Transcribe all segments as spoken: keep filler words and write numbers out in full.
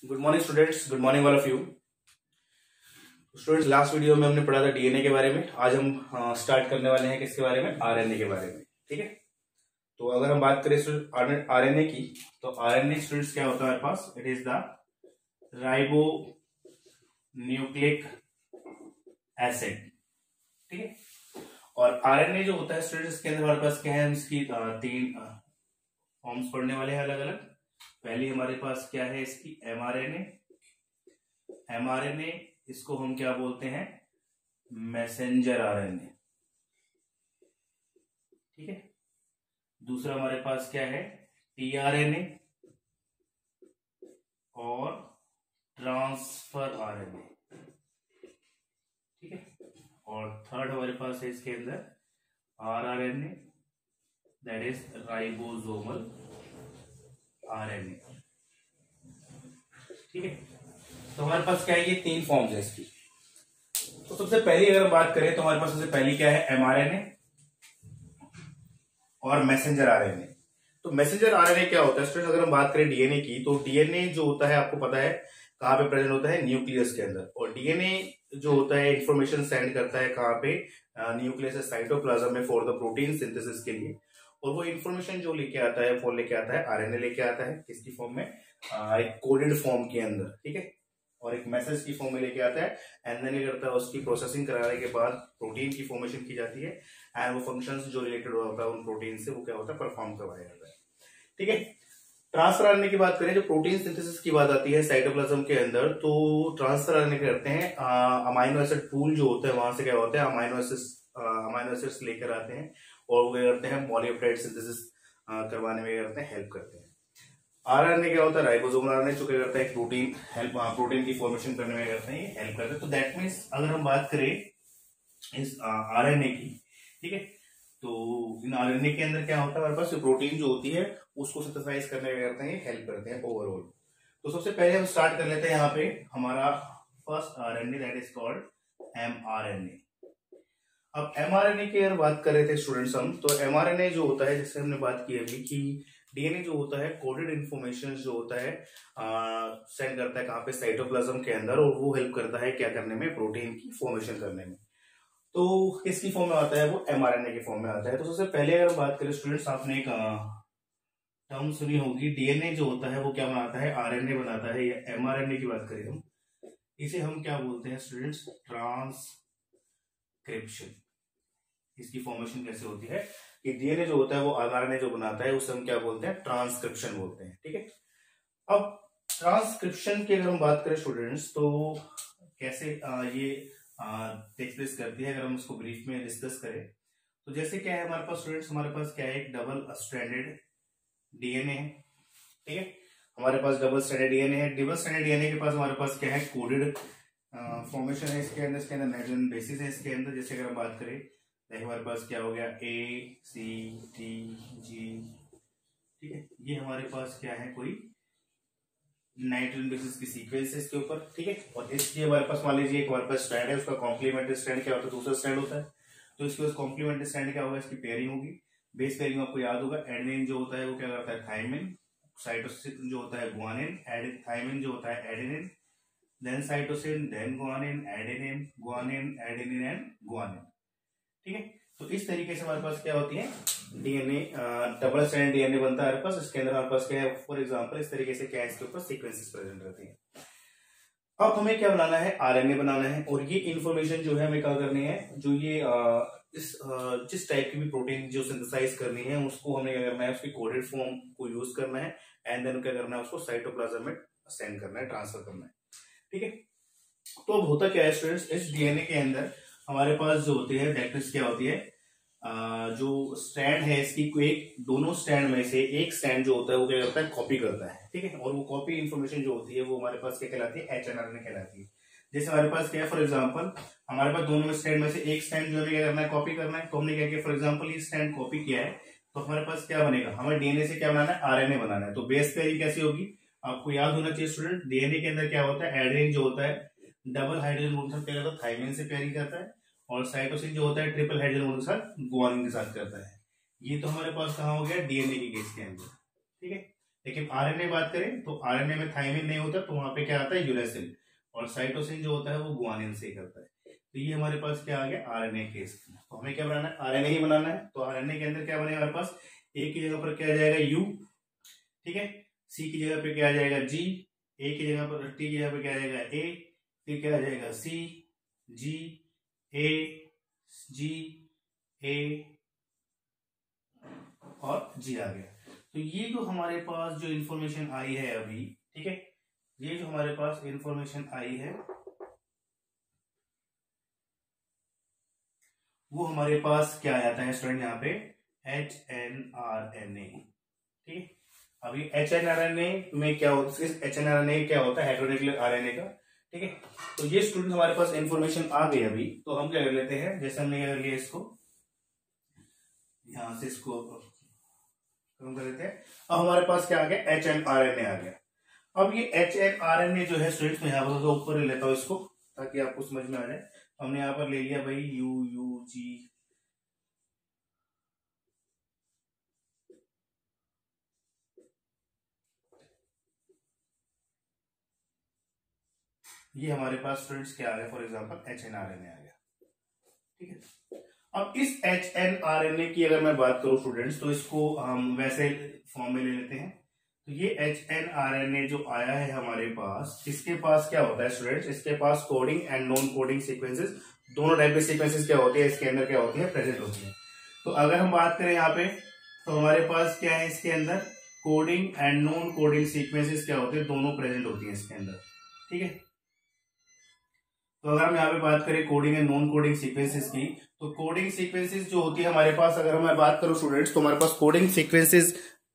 Good morning students, good morning all of you. Students, last video में हमने पढ़ा था डीएनए के बारे में। आज हम स्टार्ट करने वाले हैं किसके बारे में? आरएनए के बारे में। ठीक है, तो अगर हम बात करें आरएनए की, तो आरएनए स्टूडेंट्स क्या होता है हमारे पास? It is the ribonucleic acid. ठीक है, और आरएनए जो होता है स्टूडेंट्स, इसके अंदर हमारे पास क्या है? इसकी तीन फॉर्म्स पढ़ने वाले हैं अलग अलग। पहली हमारे पास क्या है? इसकी एमआरएनए। एमआरएनए इसको हम क्या बोलते हैं? Messenger RNA. ठीक है, दूसरा हमारे पास क्या है? टीआरएनए और ट्रांसफर आरएनए। ठीक है, और थर्ड हमारे पास है इसके अंदर rRNA, that is ribosomal RNA. ठीक है, तो हमारे पास क्या है? ये तीन फॉर्म्स है इसकी। तो सबसे पहली अगर हम बात करें तो हमारे पास सबसे पहली क्या है? एमआरएनए और मैसेंजर आरएनए। तो मैसेंजर आरएनए क्या होता है स्टूडेंट? अगर हम बात करें डीएनए की, तो डीएनए जो होता है आपको पता है कहां पे प्रेजेंट होता है? न्यूक्लियस के अंदर। और डीएनए जो होता है इंफॉर्मेशन सेंड करता है कहां पे? न्यूक्लियस साइटोप्लाज्म में फॉर द प्रोटीन सिंथेसिस के लिए। और वो इन्फॉर्मेशन जो लेके आता है वो लेके आता है आरएनए लेके आता है। किसकी फॉर्म में? एक कोडेड फॉर्म के अंदर। ठीक है, और एक मैसेज की फॉर्म में लेके आता है। एंड देन ये करता है, उसकी प्रोसेसिंग कराने के बाद प्रोटीन की फॉर्मेशन की जाती है। एंड वो फंक्शंस जो रिलेटेड होता है उन प्रोटीन से, वो क्या होता है? परफॉर्म करवाया जाता है। ठीक है, ट्रांसफर आरएनए की बात करें, जो प्रोटीन सिंथेसिस की बात आती है साइटोप्लाज्म के अंदर, तो ट्रांसफर आरएनए करते हैं अमाइनो एसिड पूल जो होता है वहां से क्या होता है? अमाइनो एसिड्स अमाइनो एसिड्स लेकर आते हैं और वो क्या करते हैं? पॉलीपेप्टाइड सिंथेसिस करवाने में करते हैं, हेल्प करते हैं। आरएनए क्या होता है? राइबोसोमल आरएनए जो क्या करता है? प्रोटीन हेल्प प्रोटीन की फॉर्मेशन करने में करते हैं, हेल्प करते हैं। तो दैट मीन्स अगर हम बात करें इस आरएनए की, ठीक है, तो इन आरएनए के अंदर क्या होता है? हमारे पास प्रोटीन जो होती है उसको सिंथेसाइज करने में करते हैं, हेल्प करते हैं ओवरऑल। तो सबसे पहले हम स्टार्ट कर लेते हैं यहाँ पे हमारा first RNA, that is called mRNA. अब एमआरएनए की अगर बात कर रहे थे स्टूडेंट्स हम, तो एमआरएनए जो होता है, जैसे हमने बात की अभी कि डीएनए जो होता है कोडेड इंफॉर्मेशन जो होता है सेंड करता है कहां पे? साइटोप्लाज्म के अंदर, और वो हेल्प करता है क्या करने में? प्रोटीन की फॉर्मेशन करने में। तो किसकी फॉर्म में आता है? वो एमआरएनए के फॉर्म में आता है। तो सबसे पहले अगर बात करें स्टूडेंट्स, आपने एक टर्म सुनी होगी, डीएनए जो होता है वो क्या बनाता है? आरएनए बनाता है। या एमआरएनए की बात करें हम, इसे हम क्या बोलते हैं स्टूडेंट्स? ट्रांसक्रिप्शन। इसकी फॉर्मेशन कैसे होती है कि डीएनए जो होता है वो आरएनए जो बनाता है उसे हम क्या बोलते हैं? ट्रांसक्रिप्शन बोलते हैं। ठीक है, अब ट्रांसक्रिप्शन की अगर हम बात करें स्टूडेंट्स, तो कैसे आ, ये टेक प्लेस करती है, अगर हम इसको ब्रीफ में डिस्कस करें तो जैसे क्या है हमारे पास स्टूडेंट्स? हमारे पास क्या है? एक डबल स्ट्रैंडेड डीएनए है। ठीक है, हमारे पास डबल स्ट्रैंडेड डीएनए है। डबल स्ट्रैंडेड डीएनए के पास हमारे पास क्या है? कोडेड फॉर्मेशन है इसके अंदर। इसके अंदर नाइट्रोजन बेसिस है इसके अंदर। जैसे अगर हम बात करें, हमारे पास क्या हो गया? A C T G. ठीक है, ये हमारे पास क्या है? कोई नाइट्रोजन बेसिस की सीक्वेंस है इसके ऊपर। ठीक है, और इसकी हमारे पास मान लीजिए एक हमारे पास स्ट्रैंड है, उसका कॉम्प्लीमेंट्री स्ट्रैंड क्या होता है? दूसरा स्ट्रैंड होता है। तो इसके पास कॉम्प्लीमेंट्री स्ट्रैंड क्या होगा? इसकी पेयरिंग होगी। बेस पेयरिंग आपको याद होगा, एडेनिन जो होता है वो क्या करता है? थाइमिन। साइटोसिन जो होता है गुआनिन। थाइमिन जो होता है adenine, then cytosine, then guanine, adenine, guanine, adenine and guanine. ठीक है, तो इस तरीके से हमारे पास क्या होती है? डीएनए डबल स्ट्रैंड डीएनए बनता है हमारे पास। इसके अंदर हमारे पास क्या है? फॉर एग्जांपल इस तरीके से क्या है? इसके ऊपर सीक्वेंसेस प्रेजेंट रहती हैं। अब हमें क्या बनाना है? आरएनए बनाना है। और ये इंफॉर्मेशन जो है हमें क्या करनी है? जो ये आ, इस आ, जिस टाइप की भी प्रोटीन जो सिंथेसाइज करनी है उसको हमें क्या करना है? उसकी कोडेड फॉर्म को यूज करना है। एंड देन क्या करना है? उसको साइटोप्लाज्म में सेंड करना है, ट्रांसफर करना है। ठीक है, तो अब होता क्या है स्टूडेंट्स? इस डीएनए के अंदर हमारे पास जो होती है दैट क्या होती है? आ, जो स्ट्रैंड है इसकी, एक दोनों स्ट्रैंड में से एक स्ट्रैंड जो होता है वो क्या करता है? कॉपी करता है। ठीक है, और वो कॉपी इन्फॉर्मेशन जो होती है वो हमारे पास क्या कहलाती है? एचएनआरएनए कहलाती है। जैसे हमारे पास क्या है? फॉर एग्जांपल हमारे पास दोनों स्ट्रैंड में से एक स्ट्रैंड जो हमें क्या करना है? कॉपी करना है। तो हमने क्या किया? फॉर एग्जाम्पल ये स्ट्रैंड कॉपी किया है, तो हमारे पास क्या बनेगा? हमें डीएनए से क्या बनाना है? आरएनए बनाना है। तो बेस पेयरिंग कैसी होगी? आपको याद होना चाहिए स्टूडेंट, डीएनए के अंदर क्या होता है? एडेनिन जो होता है डबल हाइड्रोजन बॉन्ड के साथ थाइमिन से पेयरिंग करता है, और साइटोसिन जो होता है ट्रिपल हाइड्रोजन बॉन्ड के साथ गुआनिन के साथ करता है। ये तो हमारे पास कहाँ हो गया? डीएनए के केस के अंदर। ठीक है, लेकिन आरएनए बात करें तो आरएनए में थायमिन नहीं होता, तो वहां पे क्या आता है, यूरेसिल, और साइटोसिन जो होता है वो गुआनिन से करता है। तो ये हमारे पास क्या आ गया, आरएनए केस। तो हमें क्या बनाना है, आरएनए ही बनाना है। तो आरएनए के अंदर क्या बनेगा हमारे पास, ए की जगह पर क्या आ जाएगा, यू, ठीक है, सी की जगह पे क्या आ जाएगा, जी, ए की जगह पर, टी की जगह पे क्या आ जाएगा, ए, फिर क्या आ जाएगा, सी, जी, ए, जी, ए और जी आ गया। तो ये जो हमारे पास जो इंफॉर्मेशन आई है अभी, ठीक है, ये जो हमारे पास इंफॉर्मेशन आई है वो हमारे पास क्या आता है स्टूडेंट, यहाँ पे H N R N A, ठीक है। अभी H N R N A में क्या होता है, H N R N A क्या होता है, हेटेरोन्यूक्लियर आरएनए का, ठीक है। तो ये स्टूडेंट हमारे पास इंफॉर्मेशन आ गई अभी, तो हम क्या कर लेते हैं, जैसे हमने क्या कर लिया, इसको यहां से इसको कम कर लेते हैं। अब हमारे पास क्या आ गया, H N R N A आ गया। अब ये H N R N A जो है स्टूडेंट्स, मैं यहाँ पर ऊपर ले लेता हूँ इसको ताकि आपको समझ में आ जाए। हमने यहाँ पर ले लिया भाई यू यू जी, ये हमारे पास स्टूडेंट्स क्या आ गया, for example H N R N A आ गया, ठीक है। अब इस H N R N A की अगर मैं बात करूं स्टूडेंट्स, तो इसको हम वैसे फॉर्म में ले लेते हैं। तो ये H N R N A जो आया है हमारे पास, इसके पास क्या होता है स्टूडेंट्स, इसके पास coding and non coding sequences, दोनों टाइप के सीक्वेंसेस क्या होती है इसके अंदर, क्या होती है, प्रेजेंट होती है। तो अगर हम बात करें यहाँ पे, तो हमारे पास क्या है इसके अंदर, coding and non coding sequences क्या होते हैं, दोनों प्रेजेंट होती है इसके अंदर, ठीक है। तो अगर हम यहाँ पे बात करें coding and non coding sequences की, तो कोडिंग सीक्वेंसेस जो होती है हमारे पास, अगर मैं बात करूं स्टूडेंट्स, तो हमारे पास कोडिंग सीक्वेंसेस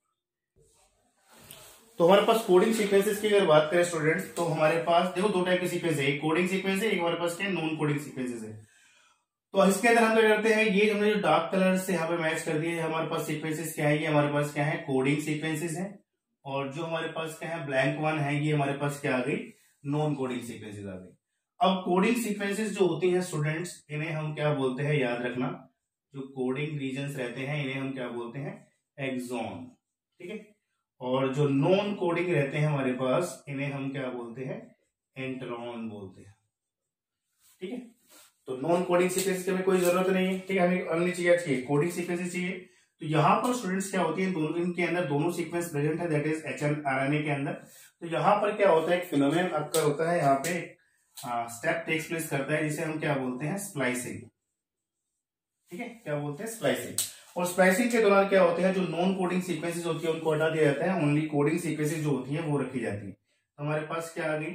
तो हमारे पास कोडिंग सीक्वेंसेस की अगर बात करें स्टूडेंट्स, तो हमारे पास देखो दो टाइप के सीक्वेंस है, एक कोडिंग सीक्वेंस है, एक हमारे पास क्या नॉन कोडिंग सीक्वेंसेस है। तो इसके अंदर हम क्या करते हैं, ये हमने जो डार्क कलर से यहाँ पे मैच कर दिए, हमारे पास सीक्वेंसेस क्या है, ये हमारे पास क्या है, कोडिंग सीक्वेंसेस है। और जो हमारे पास क्या है, ब्लैंक वन है, ये हमारे पास क्या आ गई, नॉन कोडिंग सीक्वेंसेस आ गई। अब कोडिंग सीक्वेंसेस जो होती हैं स्टूडेंट्स, इन्हें हम क्या बोलते हैं, याद रखना, जो कोडिंग रीजन्स रहते हैं इन्हें हम क्या बोलते हैं, एक्सॉन, ठीक है। और जो नॉन कोडिंग रहते हैं हमारे पास, इन्हें हम क्या बोलते हैं, इंट्रॉन बोलते हैं, ठीक है। तो नॉन कोडिंग सीक्वेंसेस की हमें कोई जरूरत नहीं है, ठीक है, हमें अन्य चीजें चाहिए, कोडिंग सीक्वेंसेस चाहिए। तो यहाँ पर स्टूडेंट्स क्या होती है, दोनों इनके अंदर दोनों सीक्वेंस प्रेजेंट है, that is H N R N A के अंदर। तो यहाँ पर क्या होता है, एक फिनोमेनन अक्कर होता है, यहाँ पे स्टेप टेक्स प्लेस करता है, जिसे हम क्या बोलते हैं, स्प्लाइसिंग, ठीक है, क्या बोलते हैं, स्प्लाइसिंग। और स्प्लाइसिंग के दौरान क्या होते हैं, जो नॉन कोडिंग सीक्वेंसेस होती है उनको हटा दिया जाता है, ओनली कोडिंग सीक्वेंसेस जो होती है वो रखी जाती है। तो हमारे पास क्या आ गई,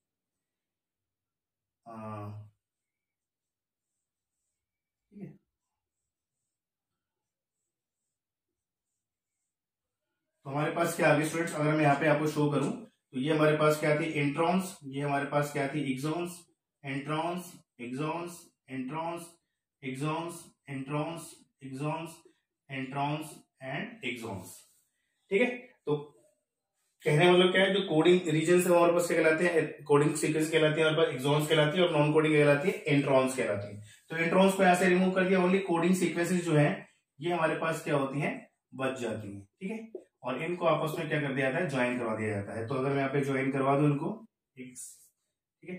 ठीक है, तो हमारे पास क्या आ गई स्टूडेंट्स, अगर मैं यहाँ पे आपको शो करूं, तो ये हमारे पास क्या थी, इंट्रॉन्स, ये हमारे पास क्या थी, exons, introns, exons, introns, exons, introns, exons, introns and exons, ठीक है। तो कहने का मतलब क्या है, जो कोडिंग रीजन है हमारे पास क्या कहलाते हैं, कोडिंग सीक्वेंस कहलाती है, हमारे पास एक्सॉन्स कहलाती है, और नॉन कोडिंग कहलाती है, एंट्रॉन्स कहलाती है। तो एंट्रॉन्स को यहाँ से रिमूव कर दिया, ओनली कोडिंग सीक्वेंसेस जो है ये हमारे पास क्या होती है, बच जाती है, ठीक है। और इनको आपस में क्या कर दिया जाता है, ज्वाइन करवा दिया जाता है। तो अगर मैं यहाँ पे ज्वाइन करवा दूं इनको, ठीक है,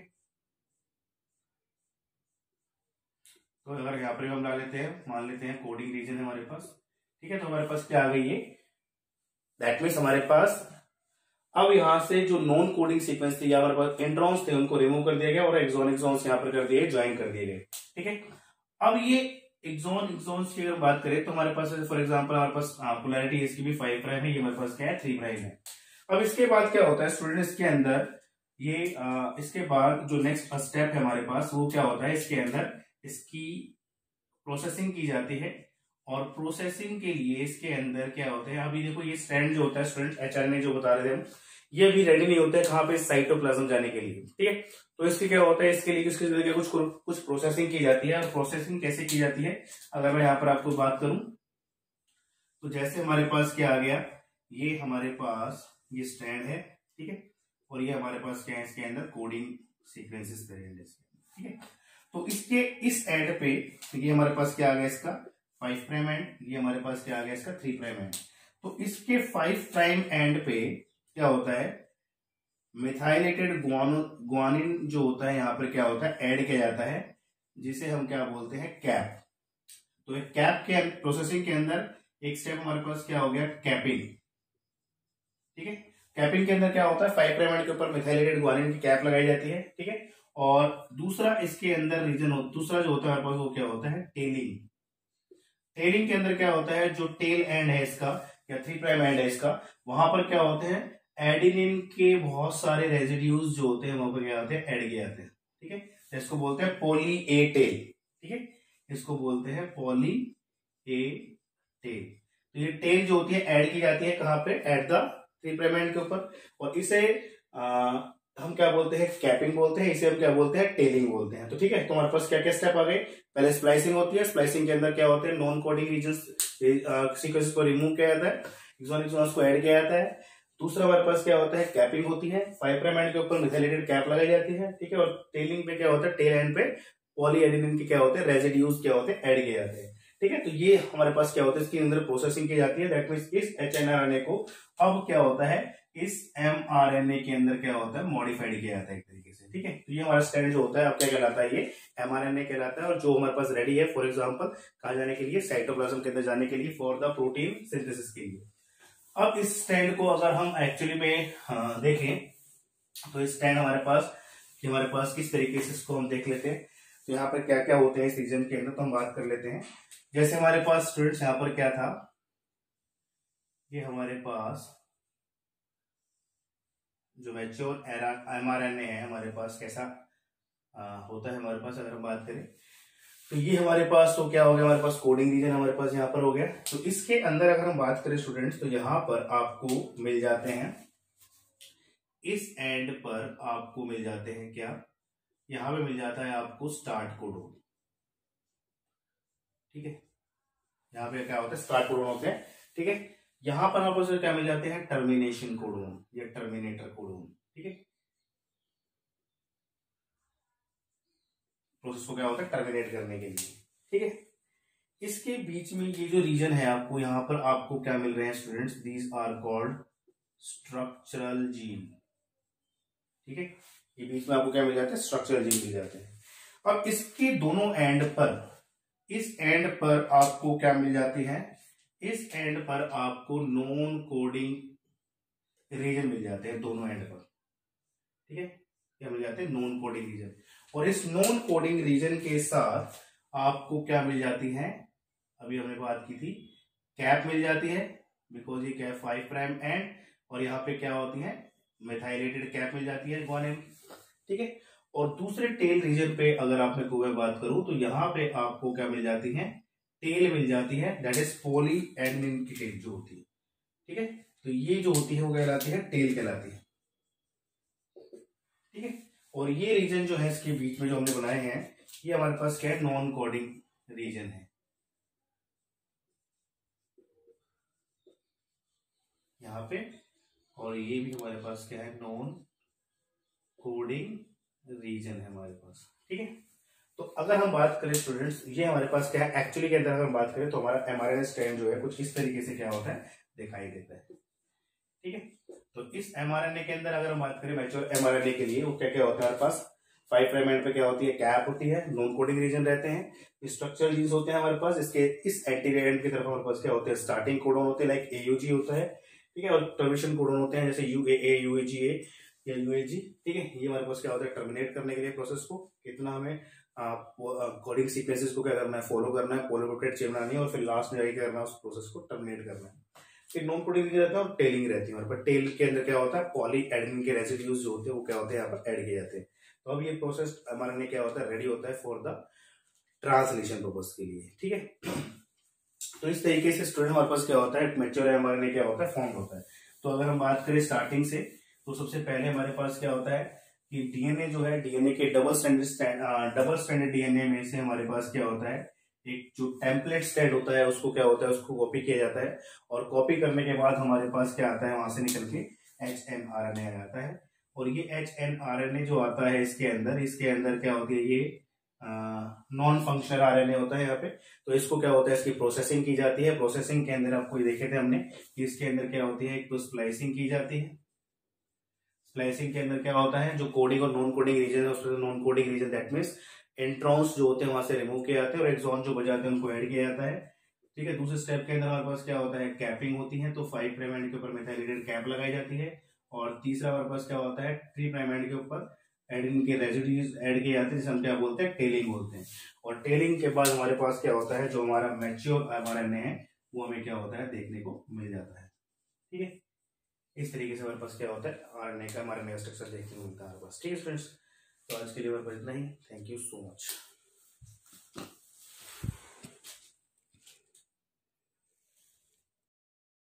तो अगर यहाँ पर हम डाल लेते हैं, मान लेते हैं कोडिंग रीजन है हमारे पास, ठीक है, तो हमारे पास क्या आ गई, ये दैट मीन्स हमारे पास अब यहां से जो नॉन कोडिंग सीक्वेंस थे, हमारे पास एंट्रॉन्स थे, उनको रिमूव कर दिया गया और एक्सॉन एक्सॉन्स यहाँ पर कर दिए, ज्वाइन कर दिए गए, ठीक है। अब ये एक्सॉन एक्सॉन्स की अगर बात करें, तो हमारे पास फॉर एग्जांपल हमारे पास पोलैरिटी इसकी भी फाइव प्राइम है, ये हमारे पास क्या है, थ्री प्राइम है। अब इसके बाद क्या होता है स्टूडेंट्स, के अंदर ये आ, इसके बाद जो नेक्स्ट स्टेप है हमारे पास, वो क्या होता है, इसके अंदर इसकी प्रोसेसिंग की जाती है। और प्रोसेसिंग के लिए इसके अंदर क्या होता है, अभी देखो ये स्टैंड जो होता है स्टूडेंट, एचआरएनए जो बता रहे थे हम, ये अभी रेडी नहीं होता है कहाँ पे, साइटोप्लाज्म जाने के लिए, ठीक है। तो इसके क्या होता है, इसके लिए किसके जरिए कुछ कुछ प्रोसेसिंग की जाती है। और प्रोसेसिंग कैसे की जाती है, अगर मैं यहाँ पर आपको बात करूं, तो जैसे हमारे पास क्या आ गया, ये हमारे पास ये स्टैंड है, ठीक है, और ये हमारे पास क्या है, इसके अंदर कोडिंग सीक्वेंसेस प्रेजेंट है, ठीक है। तो इसके इस एंड पे ये हमारे पास क्या आ गया, इसका फाइव प्राइम एंड, ये हमारे पास क्या आ गया, इसका थ्री प्राइम एंड। तो इसके फाइव प्राइम एंड पे क्या होता है, मिथाइलेटेड ग्वानिन जो होता है यहाँ पर क्या होता है, ऐड किया जाता है, जिसे हम क्या बोलते हैं, कैप। तो एक कैप के प्रोसेसिंग के अंदर एक स्टेप हमारे पास क्या हो गया, कैपिंग। ठीक है, कैपिंग के अंदर क्या होता है, फाइव प्राइम एंड के ऊपर मिथाइलेटेड ग्वानिन की कैप लगाई जाती है। ठीक है, और दूसरा इसके अंदर रीजन हो, दूसरा जो होता है हमारे पास वो क्या होता है, टेलिंग। टेलिंग के अंदर क्या होता है, जो टेल एंड है इसका या थ्री प्राइम एंड है इसका, वहां पर क्या होते हैं, एडिनिन के बहुत सारे रेजिड्यूज जो होते हैं वहां पर क्या होते हैं, ऐड किए जाते हैं। ठीक है, इसको बोलते हैं पॉली ए टेल। ठीक है, इसको बोलते हैं पॉली ए टेल। तो ये टेल जो होती है ऐड की जाती है कहां पे, at the three prime end के ऊपर, और इसे आ, हम क्या बोलते हैं, कैपिंग बोलते हैं, इसे हम क्या बोलते हैं, टेलिंग बोलते हैं। तो ठीक है, तो हमारे पास क्या क्या स्टेप आ गए, पहले स्प्लाइसिंग होती है, स्प्लाइसिंग के अंदर क्या होते हैं, नॉन कोडिंग रीजन्स सीक्वेंसेस को रिमूव किया जाता है, एक्सॉन एक्सॉन्स को ऐड किया जाता है। दूसरा हमारे पास क्या होता है, कैपिंग होती है, फाइव प्राइम एंड के ऊपर मिथाइलेटेड कैप लगाई जाती है। ठीक है, और टेलिंग पे क्या होता है, टेल एंड पे पॉली एडेनिन के क्या होते हैं, रेजिड्यूज क्या होते हैं, ऐड किए जाते हैं। ठीक है, तो ये हमारे पास क्या होता है, इसके अंदर प्रोसेसिंग की जाती है। दैट मींस इस एचएनआरएनए को अब क्या होता है, इस एमआरएनए के अंदर क्या होता है, मॉडिफाइड किया जाता है एक तरीके से। ठीक है, तो ये हमारा स्टैंड जो होता है अब क्या कहलाता है, ये एमआरएनए कहलाता है। और जो हमारे पास रेडी है फॉर एग्जांपल कहा जाने के लिए, साइटोप्लाज्म के अंदर जाने के लिए, फॉर द प्रोटीन सिंथेसिस के लिए। अब इस स्टैंड को अगर हम एक्चुअली में हाँ, देखें तो इस स्टैंड हमारे पास कि हमारे पास किस तरीके से इसको हम देख लेते हैं। तो यहाँ पर क्या क्या होते हैं इस रीजन के अंदर, तो हम बात कर लेते हैं। जैसे हमारे पास स्टूडेंट्स यहाँ पर क्या था, ये हमारे पास जो मैच्योर एमआरएनए है हमारे पास कैसा आ, होता है हमारे पास, अगर हम बात करें तो ये हमारे पास तो क्या हो गया, हमारे पास कोडिंग रीजन हमारे पास यहाँ पर हो गया। तो इसके अंदर अगर हम बात करें स्टूडेंट्स, तो यहाँ पर आपको मिल जाते हैं, इस एंड पर आपको मिल जाते हैं क्या, यहाँ पे मिल जाता है आपको स्टार्ट कोडोन। ठीक है, यहाँ पे क्या होता है, स्टार्ट कोडोन होते हैं। ठीक है, यहां पर आपको क्या मिल जाते हैं, टर्मिनेशन कोडोन या टर्मिनेटर कोडोन। ठीक है, प्रोसेस को क्या होता है, टर्मिनेट करने के लिए। ठीक है, इसके बीच में ये जो रीजन है आपको यहाँ पर आपको क्या मिल रहे हैं students, these are called structural gene. ठीक है, ये बीच में आपको क्या मिल जाता है, स्ट्रक्चरल जीन मिल जाते हैं। अब इसके दोनों एंड पर, इस एंड पर आपको क्या मिल जाती है, इस एंड पर आपको नॉन कोडिंग रीजन मिल जाते हैं दोनों एंड पर। ठीक है, क्या मिल जाते हैं, नॉन कोडिंग रीजन। और इस नॉन कोडिंग रीजन के साथ आपको क्या मिल जाती है, अभी हमने बात की थी, कैप मिल जाती है, बिकॉज ये कैप फाइव प्राइम एंड, और यहाँ पे क्या होती है, मिथाइलेटेड कैप मिल जाती है ग्वानिन। ठीक है, और दूसरे टेल रीजन पे अगर आपने को मैं बात करूं तो यहाँ पे आपको क्या मिल जाती है, टेल मिल जाती है, दैट इज पॉली एडेनिन की टेल जो होती है। ठीक है, तो ये जो होती है वो कहलाती है, टेल कहलाती है। ठीक है, और ये रीजन जो है इसके बीच में जो हमने बनाए हैं, ये हमारे पास क्या है, नॉन कोडिंग रीजन है यहाँ पे, और ये भी हमारे पास क्या है, नॉन कोडिंग रीजन है हमारे पास। ठीक है, तो अगर हम बात करें स्टूडेंट्स, ये हमारे पास क्या है, एक्चुअली के अंदर अगर हम बात करें तो हमारा एमआरएनए स्ट्रैंड जो है कुछ इस तरीके से क्या होता है, दिखाई देता है। ठीक है, तो इस एमआरएनए के अंदर अगर हम बात करें मैच्योर एमआरएनए के लिए, वो क्या क्या होता है हमारे पास, फाइव प्राइम एंड पे क्या होती है, कैप होती है, नॉन कोडिंग रीजन रहते हैं, स्ट्रक्चरल जीन्स होते हैं हमारे पास। इसके इस एंटीरियर एंड की तरफ हमारे पास क्या होते हैं, स्टार्टिंग कोडोन होते हैं, लाइक एयूजी होता है। ठीक है, और टर्मिनेशन कोडोन होते हैं, जैसे यूएए, यूएजीए या यूएजी। ठीक है, ये हमारे पास क्या होता है, टर्मिनेट करने के लिए प्रोसेस को, कितना हमें कोडिंग सीक्वेंसेस को क्या करना है, फॉलो करना है, पॉलीपेप्टाइड चेन बनानी है, और फिर लास्ट में जाके क्या करना है, उस प्रोसेस को टर्मिनेट करना है। फिर नॉन कोडिंग रीजन रहता है और टेलिंग रहती है हमारे पास। टेल के अंदर क्या होता है, पॉली एडेनिन के रेसिड्यूज जो होते हैं वो क्या होते हैं, यहाँ पर ऐड किए जाते हैं। तो अब ये प्रोसेस एमआरएनए क्या होता है, रेडी होता है फॉर द ट्रांसलेशन पर्पस के लिए। ठीक है, तो इस तरीके से स्टूडेंट हमारे पास क्या होता है, मैच्योर एमआरएनए क्या होता है, फॉर्म होता है। तो अगर हम बात करें स्टार्टिंग से, तो सबसे पहले हमारे पास क्या होता है कि डीएनए जो है, डीएनए के double standard double standard DNA में से हमारे पास क्या होता है, एक जो टेम्पलेट स्टैंड होता है उसको क्या होता है, उसको कॉपी किया जाता है, और कॉपी करने के बाद हमारे पास क्या आता है, वहां से निकल के H N R N A आ जाता है। और ये H N R N A जो आता है इसके अंदर, इसके अंदर क्या होती है, ये नॉन फंक्शनल आरएनए होता है यहाँ पे। तो इसको क्या होता है, इसकी प्रोसेसिंग की जाती है। प्रोसेसिंग के अंदर आपको देखे थे हमने कि इसके अंदर क्या होती है, एक तो स्प्लाइसिंग की जाती है। स्प्लाइसिंग के अंदर क्या होता है, जो कोडिंग और नॉन कोडिंग रीजन है उसमें non coding region that means introns जो होते हैं वहां से रिमूव किए जाते हैं और एक्सॉन जो बजाते हैं उनको ऐड किया जाता है। ठीक है, दूसरे स्टेप के अंदर हमारे पास क्या होता है, कैपिंग होती है। तो फाइव प्राइम एंड के ऊपर मेथाइलेटेड कैप लगाई जाती है। और तीसरा हमारे पास क्या होता है, थ्री प्राइम एंड के ऊपर एडिन के रेजिड्यूज ऐड किए जाते हैं, जिसे हम क्या बोलते हैं, टेलिंग बोलते हैं। और टेलिंग के बाद हमारे पास क्या होता है, जो हमारा मैच्योर एमआरएनए है वो हमें क्या होता है देखने को मिल जाता है। ठीक है, इस तरीके से हमारे पास क्या होता है, आरएनए का हमारा नया स्ट्रक्चर देखने को मिलता है हमारे पास। ठीक है स्टूडेंट्स, तो आज के लिए हमारे पास इतना ही। Thank you so much.